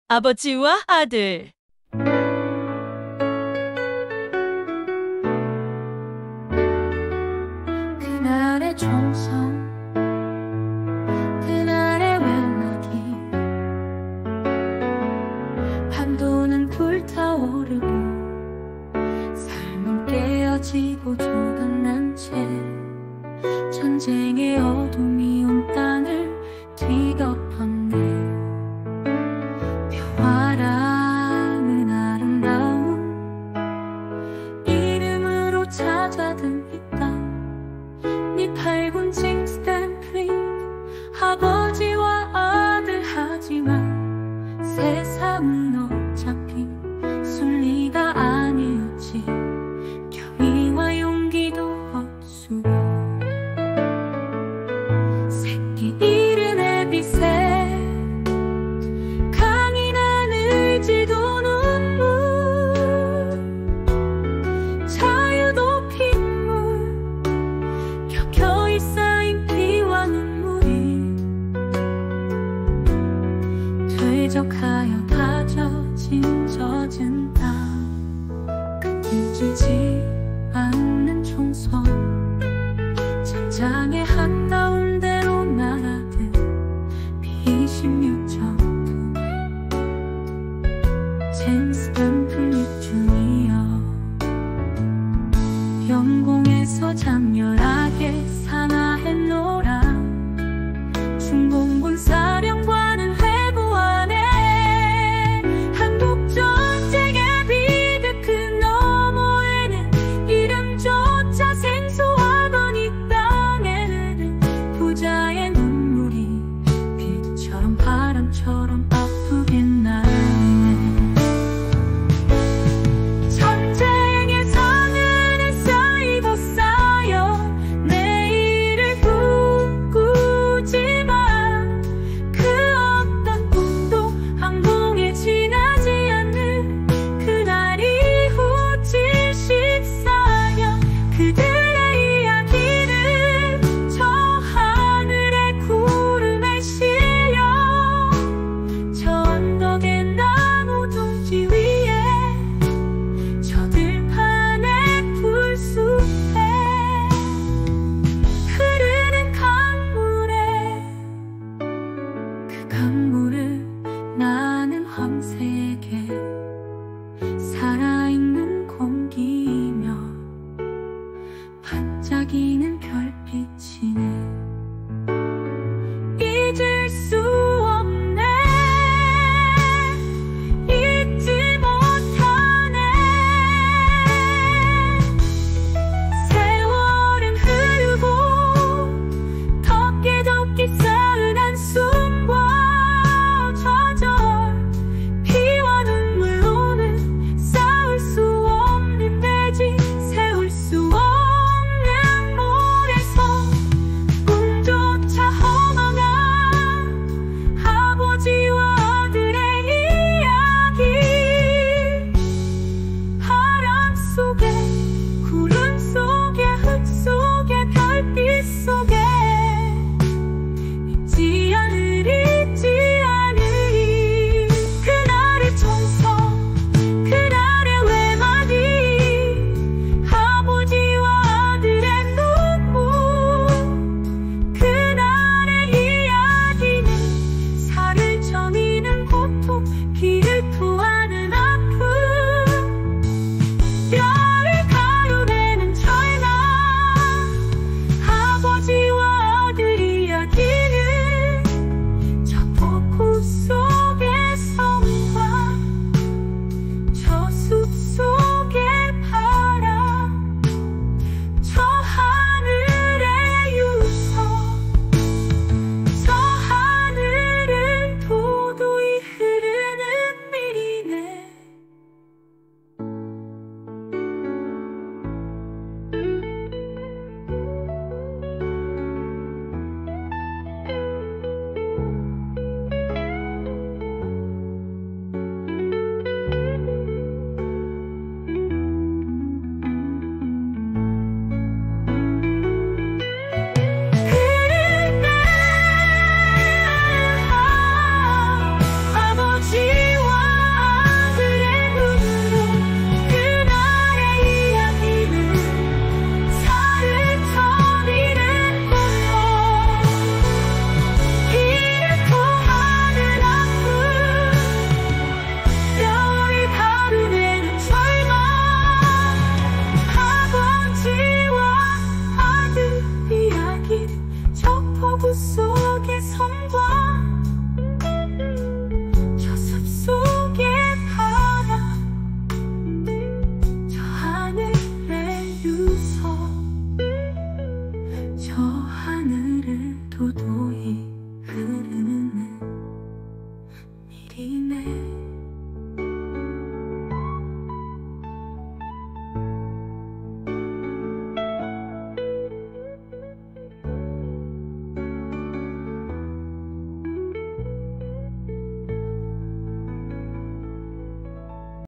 아버지와 아들. 그날의 총성, 그날의 웰락이 반도는 불타오르고 삶은 깨어지고 조각난 채 전쟁의 어둠이 온 땅을 뒤덮었네. 평화라는 아름다운 이름으로 찾아든 이 땅, 네 팔군 징스탠플릿 아버지와 아들. 하지만 세상은 어차피 순리가 아니었지. 경의와 용기도 헛수고 새끼 잃은 애비새 강인한 의지도 눈물, 자유도 핏물, 켜켜이 쌓인 피와 눈물이 퇴적하여 다져진 젖은 땅. 끊이지 않는 총성, 장장의 한가운데로 날아든 B-26 전투기 제임스 täm플릿 주니어. 영공에서 장렬하게 산화했노라. 중공군 사령관은 회고하네. 한국 전쟁의 비극 그 너머에는 이름조차 생소하던 이 땅에는 부자의 눈물이 빛처럼 바람처럼 아프게 날리네. 전쟁에서는 쌓이고 쌓여 내일을 꿈꾸지만 그 어떤 꿈도 항공에 지나지 않는 그날 이후 74년 그들의 이야기는 저 하늘의 구름에 실려 저 언덕의 나무 둥지 위에 저 들판의 풀숲에 흐르는 강물에 그 강물을 나는 황새에게 살아있는 공기이며 반짝이는 별빛이네. 잊을 수 없네, 잊지 못하네. 세월은 흐르고 덥게 쌓은 한숨과 좌절, 피와 눈물로는 쌓을 수 없는 대지, 세울 수 없는 모래성, 꿈조차 허망한 아버지와 아들의 이야기. 바람 속에 구름 속에 흙 속에 별빛 속에 잊지 않으리 그날의 총성, 그날의 외마디, 아버지와 아들의 눈물. 그날의 이야기는 살을 저미는 고통, 피를 토